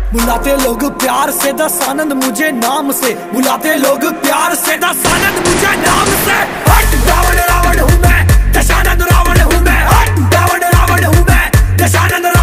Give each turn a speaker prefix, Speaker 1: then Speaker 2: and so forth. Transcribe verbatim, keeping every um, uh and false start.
Speaker 1: बुलाते लोग प्यार से दशानंद मुझे नाम से, बुलाते लोग प्यार से दशानंद मुझे नाम से। हट रावण रावण हूँ मैं, दशानंद रावण हूँ मैं, हट रावण रावण हूँ मैं, दशानंद